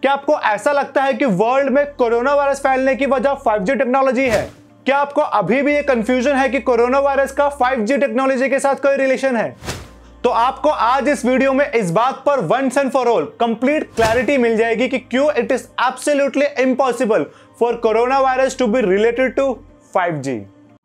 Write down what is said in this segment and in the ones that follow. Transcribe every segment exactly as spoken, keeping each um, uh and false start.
क्या आपको ऐसा लगता है कि वर्ल्ड में कोरोना वायरस फैलने की वजह फाइव जी टेक्नोलॉजी है? क्या आपको अभी भी ये कंफ्यूजन है कि कोरोना वायरस का फाइव जी टेक्नोलॉजी के साथ कोई रिलेशन है? तो आपको आज इस वीडियो में इस बात पर once and for all complete clarity मिल जाएगी कि क्यों it is absolutely impossible for corona virus to be related to five G.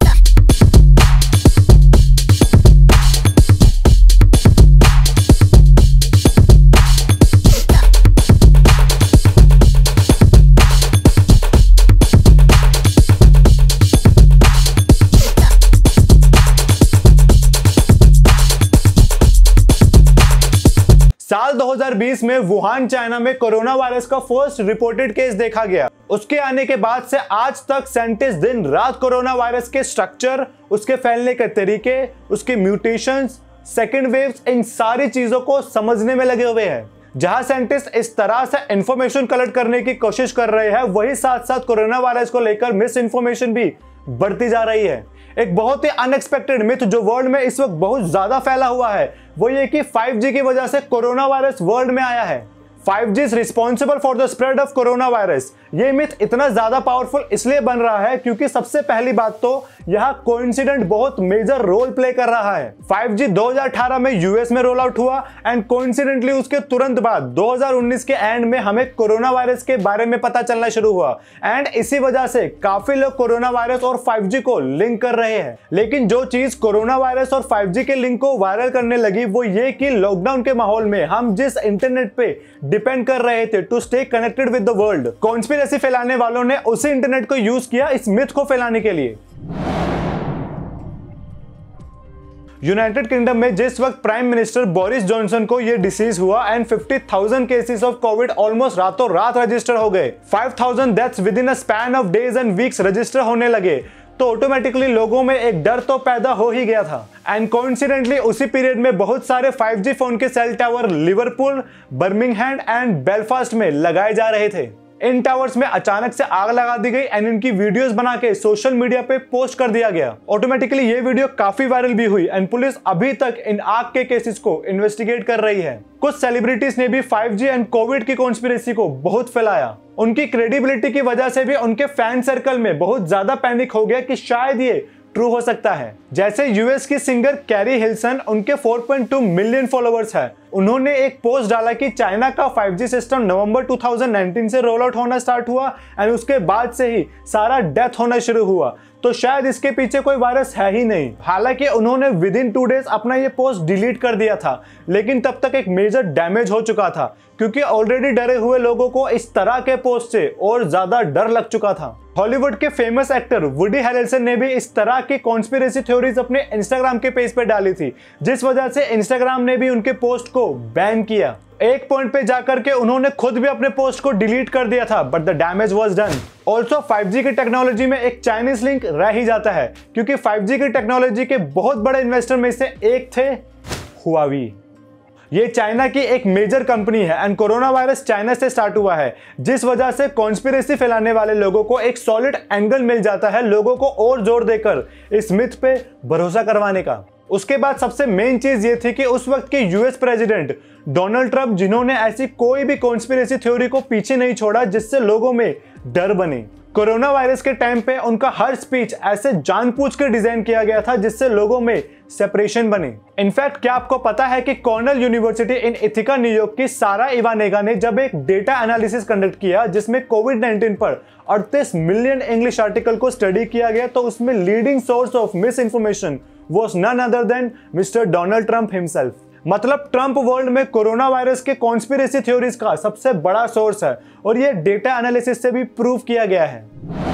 साल दो हज़ार बीस में वुहान चाइना में कोरोना वायरस का फर्स्ट रिपोर्टेड केस देखा गया। उसके आने के बाद से आज तक साइंटिस्ट दिन रात कोरोना वायरस के स्ट्रक्चर, उसके फैलने के तरीके, उसके म्यूटेशंस, सेकेंड वेव्स, इन सारी चीजों को समझने में लगे हुए हैं। जहां साइंटिस्ट इस तरह से इंफॉर्मेशन कलेक्ट करने की कोशिश कर रहे हैं, वही साथ साथ कोरोना वायरस को लेकर मिस इन्फॉर्मेशन भी बढ़ती जा रही है। एक बहुत ही अनएक्सपेक्टेड मिथ जो वर्ल्ड में इस वक्त बहुत ज्यादा फैला हुआ है वो ये कि फाइव जी की वजह से कोरोना वायरस वर्ल्ड में आया है। Five G is responsible for the spread of corona virus. ये मिथ इतना ज्यादा पावरफुल इसलिए बन रहा है क्योंकि सबसे पहली बात तो यहाँ कोइंसिडेंट बहुत मेजर रोल प्ले कर रहा है। फाइव जी दो हज़ार अठारह में यूएस में रोल आउट हुआ एंड कोइंसिडेंटली उसके तुरंत बाद दो हज़ार उन्नीस के एंड में हमें कोरोना वायरस के बारे में पता चलना शुरू हुआ एंड इसी वजह से काफी लोग कोरोना वायरस और फाइव जी को लिंक कर रहे हैं। लेकिन जो चीज कोरोना वायरस और फाइव जी के लिंक को वायरल करने लगी वो ये कि लॉकडाउन के माहौल में हम जिस इंटरनेट पे डिपेंड कर रहे थे to stay connected with the world, conspiracy फैलाने वालों ने उसी इंटरनेट को यूज किया इस मिथ को फैलाने के लिए। यूनाइटेड किंगडम में जिस वक्त प्राइम मिनिस्टर बोरिस जॉनसन को यह डिसीज हुआ and fifty thousand cases of covid almost रातों रात रजिस्टर हो गए, five thousand deaths within a span of days and weeks register होने लगे, तो ऑटोमेटिकली लोगों में एक डर तो पैदा हो ही गया था। एंड कोइंसिडेंटली उसी पीरियड में बहुत सारे फाइव जी फोन के cell tower Liverpool, Birmingham and Belfast में लगाए जा रहे थे। इन टावर्स में अचानक से आग लगा दी गई एंड इनकी वीडियोस बना के सोशल मीडिया पे पोस्ट कर दिया गया। ऑटोमेटिकली ये वीडियो काफी वायरल भी हुई एंड पुलिस अभी तक इन आग के केसेस को इन्वेस्टिगेट कर रही है। कुछ सेलिब्रिटीज ने भी फाइव जी एंड कोविड की कॉन्स्पिरेसी को बहुत फैलाया। उनकी क्रेडिबिलिटी की वजह से भी उनके फैन सर्कल में बहुत ज्यादा पैनिक हो गया कि शायद ये ट्रू हो सकता है। जैसे यूएस की सिंगर कैरी हिल्सन, उनके four point two million followers है। उन्होंने एक पोस्ट डाला कि चाइना का फाइव जी सिस्टम नवंबर दो हज़ार उन्नीस से रोल आउट होना स्टार्ट हुआ एंड उसके बाद से ही सारा डेथ होना शुरू हुआ, तो शायद इसके पीछे कोई वायरस है ही नहीं। हालांकि उन्होंने विद इन टू डेज अपना ये पोस्ट डिलीट कर दिया था, लेकिन तब तक एक मेजर डैमेज हो चुका था क्योंकि ऑलरेडी डरे हुए लोगों को इस तरह के पोस्ट से और ज्यादा डर लग चुका था। हॉलीवुड के फेमस एक्टर वुडी हैरेल्सन ने भी इस तरह की कॉन्स्पिरेसी थ्योरीज अपने इंस्टाग्राम के पेज पे डाली थी, जिस वजह से इंस्टाग्राम ने भी उनके पोस्ट को बैन किया। एक पॉइंट पे जाकर के उन्होंने खुद भी अपने पोस्ट को डिलीट कर दिया था, but the damage was done. Also five G की टेक्नोलॉजी में एक चाइनीज लिंक रह ही जाता है क्योंकि फाइव जी की टेक्नोलॉजी के बहुत बड़े इन्वेस्टर में से एक थे हुआवी। ये चाइना की एक मेजर कंपनी है एंड कोरोना वायरस चाइना से स्टार्ट हुआ है, जिस वजह से कॉन्स्पिरेसी फैलाने वाले लोगों को एक सॉलिड एंगल मिल जाता है लोगों को और जोर देकर इस मिथ पे भरोसा करवाने का। उसके बाद सबसे मेन चीज ये थी कि उस वक्त के यूएस प्रेसिडेंट डोनाल्ड ट्रंप, जिन्होंने ऐसी कोई भी कॉन्स्पिरेसी थ्योरी को पीछे नहीं छोड़ा जिससे लोगों में डर बने। कोरोना वायरस के टाइम पे उनका हर स्पीच ऐसे जानबूझ कर डिजाइन किया गया था जिससे लोगों में सेपरेशन बने। इनफैक्ट क्या आपको पता है कि कॉर्नेल यूनिवर्सिटी इन इथिका न्यूयॉर्क की सारा इवानेगा ने जब एक डेटा एनालिसिस कंडक्ट किया जिसमें कोविड नाइनटीन पर अड़तीस मिलियन इंग्लिश आर्टिकल को स्टडी किया गया, तो उसमें leading source of misinformation was none other than mister Donald Trump himself. मतलब ट्रंप वर्ल्ड में कोरोना वायरस के कॉन्स्पिरेसी थ्योरीज का सबसे बड़ा सोर्स है और यह डेटा एनालिसिस से भी प्रूव किया गया है।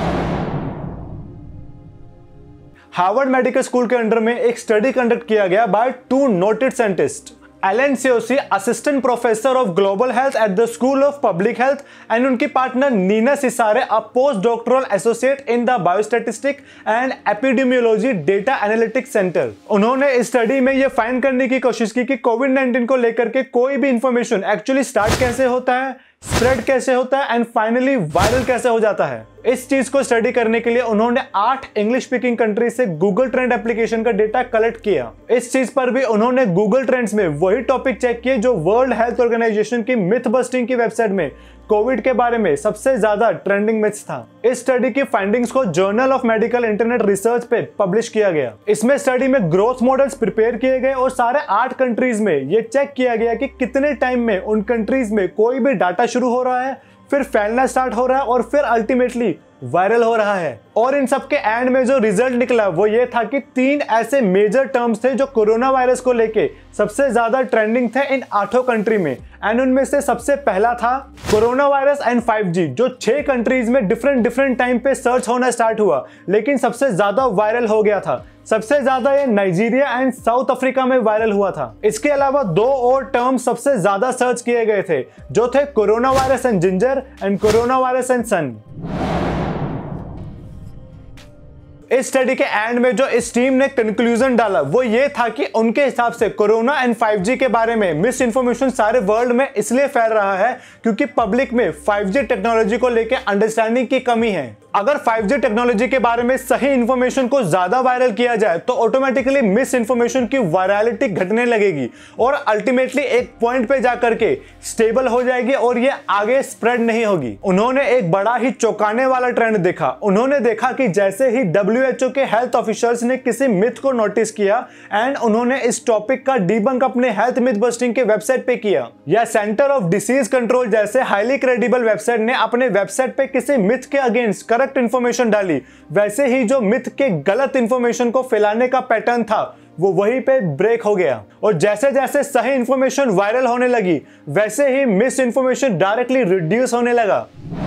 हार्वर्ड मेडिकल स्कूल के अंडर में एक स्टडी कंडक्ट किया गया by two noted scientist, Elaine Nsoesie, assistant professor of global health at the school of public health, and उनकी partner Nina Cesare, a post doctoral associate in the biostatistic and epidemiology data analytics center. उन्होंने इस study में यह find करने की कोशिश की कि कोविड नाइनटीन को लेकर के कोई भी इंफॉर्मेशन एक्चुअली स्टार्ट कैसे होता है, स्प्रेड कैसे होता है एंड फाइनली वायरल कैसे हो जाता है। इस चीज को स्टडी करने के लिए उन्होंने आठ इंग्लिश स्पीकिंग कंट्री से गूगल ट्रेंड एप्लीकेशन का डेटा कलेक्ट किया। इस चीज पर भी उन्होंने गूगल ट्रेंड्स में वही टॉपिक चेक किए जो वर्ल्ड हेल्थ ऑर्गेनाइजेशन की मिथ बस्टिंग की वेबसाइट में कोविड के बारे में सबसे ज्यादा ट्रेंडिंग मिथ्स था। इस स्टडी की फाइंडिंग्स को Journal of Medical Internet Research पे पब्लिश किया गया। इसमें स्टडी में ग्रोथ मॉडल्स प्रिपेयर किए गए और सारे आठ कंट्रीज में ये चेक किया गया कि कितने टाइम में उन कंट्रीज में कोई भी डाटा शुरू हो रहा है, फिर फैलना स्टार्ट हो रहा है और फिर अल्टीमेटली वायरल हो रहा है। और इन सब के एंड में जो रिजल्ट निकला वो ये था कि तीन ऐसे मेजर टर्म्स थे जो कोरोना वायरस को लेके सबसे ज्यादा ट्रेंडिंग थे इन आठों कंट्री में। एंड उनमें से सबसे पहला था corona virus and five G, जो छह कंट्रीज में डिफरेंट डिफरेंट टाइम पे सर्च होना स्टार्ट हुआ लेकिन सबसे ज्यादा वायरल हो गया था। सबसे ज्यादा ये नाइजीरिया एंड साउथ अफ्रीका में वायरल हुआ था। इसके अलावा दो और टर्म्स सबसे ज्यादा सर्च किए गए थे जो थे corona virus and ginger and corona virus and sun. इस स्टडी के एंड में जो इस टीम ने कंक्लूजन डाला वो ये था कि उनके हिसाब से कोरोना एंड फाइव जी के बारे में मिस इन्फॉर्मेशन सारे वर्ल्ड में इसलिए फैल रहा है क्योंकि पब्लिक में फाइव जी टेक्नोलॉजी को लेकर अंडरस्टैंडिंग की कमी है। अगर फाइव जी टेक्नोलॉजी के बारे में सही इंफॉर्मेशन को ज्यादा वायरल किया जाए तो ऑटोमेटिकली मिस इन्फॉर्मेशन की वायरलिटी घटने लगेगी और अल्टीमेटली एक पॉइंट पे जाकर के स्टेबल हो जाएगी और ये आगे स्प्रेड नहीं होगी। उन्होंने एक बड़ा ही चौंकाने वाला ट्रेंड देखा। उन्होंने देखा कि जैसे ही डब्ल्यू एच ओ के हेल्थ ऑफिशियल्स ने किसी मिथ को नोटिस किया एंड उन्होंने इस टॉपिक का डीबंक अपने हेल्थ मिथ बस्टिंग के वेबसाइट पे किया, या सेंटर ऑफ डिसीज कंट्रोल जैसे हाईली क्रेडिबल वेबसाइट ने अपने वेबसाइट पे किसी मिथ के अगेंस्ट करेक्ट इंफॉर्मेशन डाली, वैसे ही जो मिथ के गलत इंफॉर्मेशन को फैलाने का पैटर्न था वो वहीं पे ब्रेक हो गया। और जैसे जैसे सही इंफॉर्मेशन वायरल होने लगी वैसे ही मिस इंफॉर्मेशन डायरेक्टली रिड्यूस होने लगा।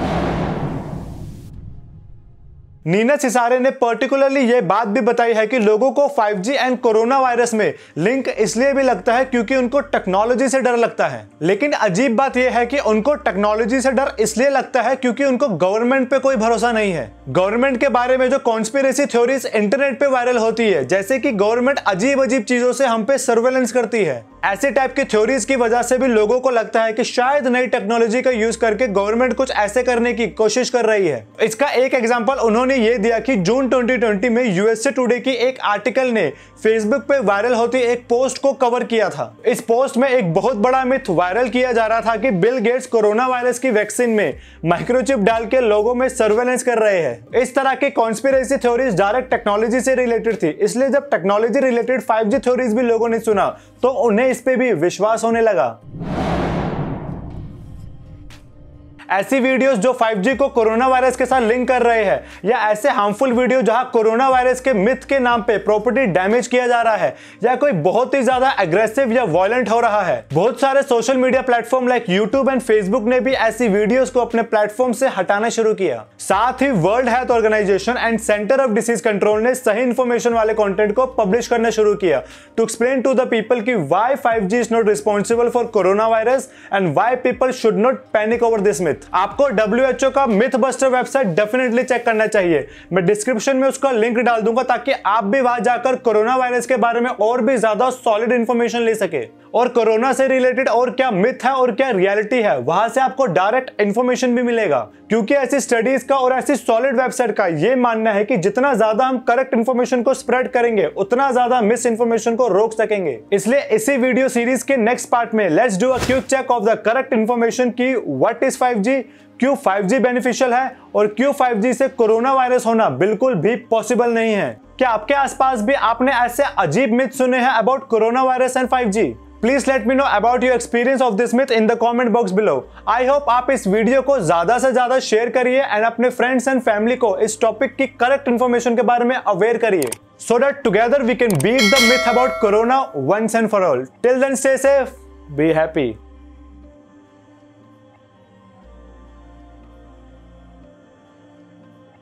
नीना सिसारे ने पर्टिकुलरली ये बात भी बताई है कि लोगों को five G and corona virus में लिंक इसलिए भी लगता है क्योंकि उनको टेक्नोलॉजी से डर लगता है। लेकिन अजीब बात यह है कि उनको टेक्नोलॉजी से डर इसलिए लगता है क्योंकि उनको गवर्नमेंट पे कोई भरोसा नहीं है। गवर्नमेंट के बारे में जो कॉन्स्पिरेसी थ्योरीज इंटरनेट पे वायरल होती है, जैसे कि गवर्नमेंट अजीब अजीब चीजों से हम पे सर्वेलेंस करती है, ऐसे टाइप की थ्योरीज की वजह से भी लोगों को लगता है कि शायद नई टेक्नोलॉजी का यूज करके गवर्नमेंट कुछ ऐसे करने की कोशिश कर रही है। इसका एक एग्जांपल उन्होंने ये दिया कि जून ट्वेंटी ट्वेंटी में यूएसए टुडे की एक आर्टिकल ने फेसबुक पे वायरल होती एक पोस्ट को कवर किया था। इस पोस्ट में एक बहुत बड़ा मिथ वायरल किया जा रहा था कि बिल गेट्स कोरोना वायरस की वैक्सीन में माइक्रोचिप डाल के लोगों में सर्वेलेंस कर रहे हैं। इस तरह की कॉन्स्पिरेसी थ्योरीज डायरेक्ट टेक्नोलॉजी से रिलेटेड थी, इसलिए जब technology related five G theories भी लोगों ने सुना तो उन्हें इस पे भी विश्वास होने लगा। ऐसी वीडियोस जो फाइव जी को कोरोना वायरस के साथ लिंक कर रहे हैं, या ऐसे हार्मफुल वीडियो जहां कोरोना वायरस के मिथ के नाम पे प्रॉपर्टी डैमेज किया जा रहा है, या कोई बहुत ही ज्यादा एग्रेसिव या वायलेंट हो रहा है। बहुत सारे social media platform like YouTube and Facebook ने भी ऐसी वीडियोस को अपने प्लेटफॉर्म से हटाना शुरू किया। साथ ही World Health Organization and Center of Disease Control ने सही इंफॉर्मेशन वाले कंटेंट को पब्लिश करना शुरू किया to explain to the people कि why five G is not responsible for corona virus and why people should not panic over this myth. आपको W H O का myth buster website definitely check करना चाहिए। मैं description में उसका link डाल दूंगा ताकि आप भी वहां जाकर कोरोना वायरस के बारे में और भी ज्यादा सॉलिड इंफॉर्मेशन ले सके, और कोरोना से रिलेटेड और क्या मिथ है और क्या रियलिटी है वहां से आपको डायरेक्ट इंफॉर्मेशन भी मिलेगा। क्योंकि ऐसी स्टडीज का और ऐसी सॉलिड वेबसाइट का ये मानना है कि जितना ज्यादा हम करेक्ट इंफॉर्मेशन को स्प्रेड करेंगे उतना ज्यादा मिस इंफॉर्मेशन को रोक सकेंगे। इसलिए इसी वीडियो सीरीज के नेक्स्ट पार्ट में let's do a quick check of the correct information की व्हाट इज फाइव जी, क्यों फाइव जी बेनिफिशियल है और क्यों फाइव जी से कोरोना वायरस होना बिल्कुल भी पॉसिबल नहीं है। क्या आपके आसपास भी आपने ऐसे अजीब मिथ सुने हैं about corona virus and five G? Please let me know about your experience of this myth in the comment box below. I hope आप इस वीडियो को ज्यादा से ज्यादा शेयर करिए एंड अपने फ्रेंड्स एंड फैमिली को इस टॉपिक की करेक्ट इंफॉर्मेशन के बारे में अवेयर करिए, so that together we can beat the myth about corona once and for all. Till then, stay safe, be happy.